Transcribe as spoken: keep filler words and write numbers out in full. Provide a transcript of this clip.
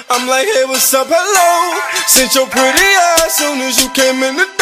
I'm like, hey, what's up, hello? Sent your pretty ass soon as you came in the